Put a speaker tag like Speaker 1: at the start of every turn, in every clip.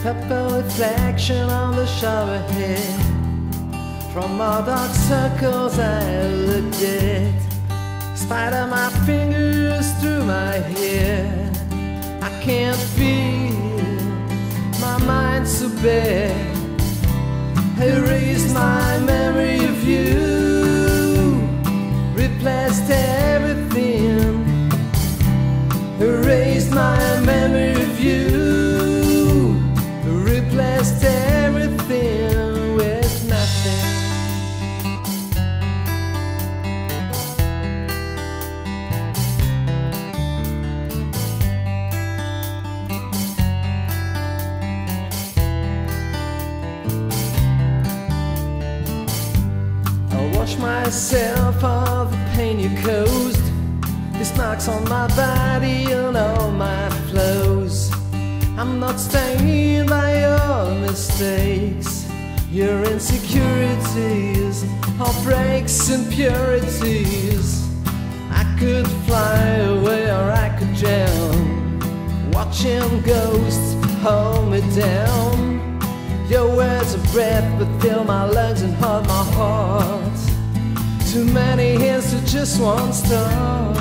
Speaker 1: purple reflection on the shower head. From all dark circles I looked at, spider my fingers through my hair. I can't feel, my mind's so bad. Erased my memory of you, replaced everything. Erased my memory of you, replaced everything with nothing. I'll wash myself of the pain you caused. This marks on my body and all my flows. I'm not stained by your mistakes, your insecurities, heartbreaks and purities. I could fly away or I could drown, watching ghosts hold me down. Your words of breath but fill my lungs and hold my heart. Too many hands to just one star.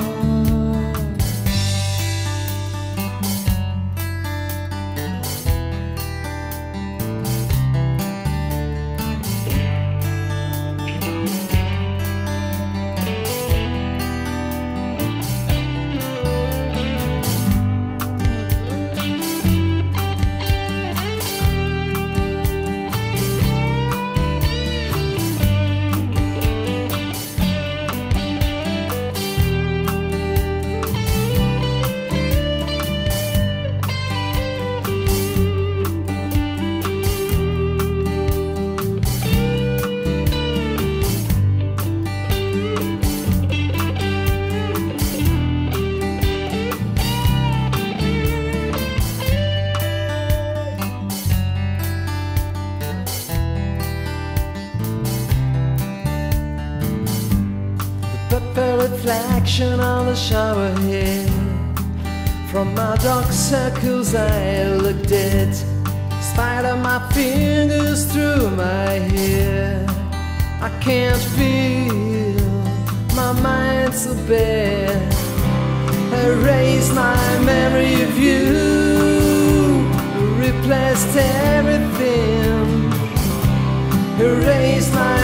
Speaker 1: Purple reflection on the shower head. From my dark circles I looked at, spider my fingers through my hair. I can't feel, my mind's so bad. Erase my memory of you, replaced everything. Erase my